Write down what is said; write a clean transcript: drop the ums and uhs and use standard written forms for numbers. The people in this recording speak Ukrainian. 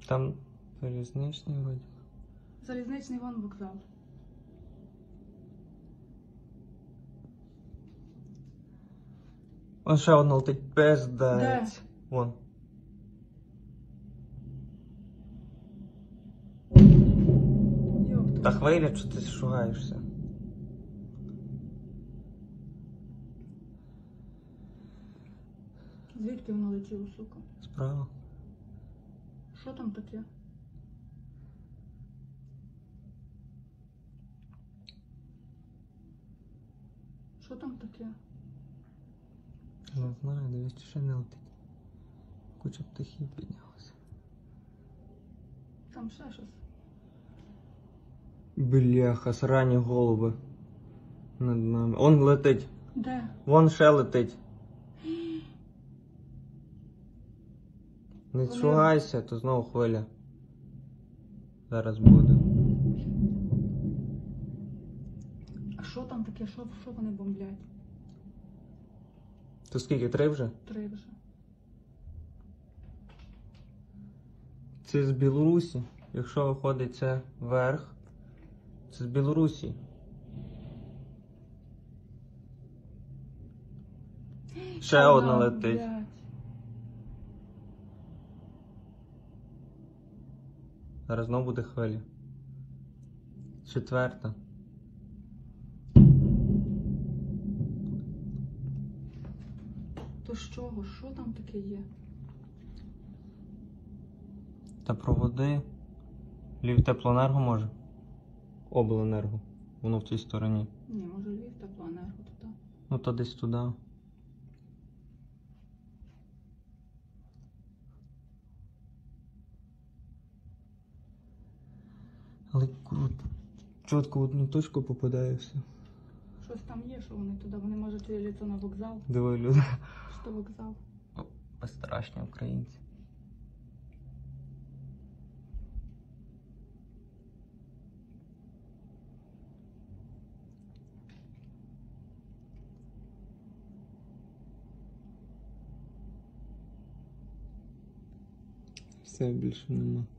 Там залізничний вроді. Залізничний вон вокзал. Вон ще одна летить пиздець. Де? Вон. Йоп, Та хвиля, що ти шугаєшся? звідки воно летіло, сука? Справа. Що там таке? Що там таке? Не знаю, дивись, ще не летить. Куча птахів піднялася. Там ще щось. Бляха, срані голуби. Над нами. Он летить. Де? Вон ще летить. Не Вони- шугайся, то знову хвиля. Зараз буде. А що там таке? Що вони бомблять? То скільки? 3 вже? 3 вже. Це з Білорусі. Якщо виходить це вверх, це з Білорусі. Ще одна летить. Блядь. Зараз знову буде хвиля. 4. То з чого? Що там таке є? Та проводи. Львів теплоенерго може? Обленерго. Воно в цій стороні. Ні, може Львів теплоенерго туди. Ну то десь туди. Але круто. Чітко в одну точку попадає все. Щось там є, що вони туди. Вони можуть вилізти на вокзал. Диви, люди. Що вокзал? Безстрашні українці. Все, більше нема.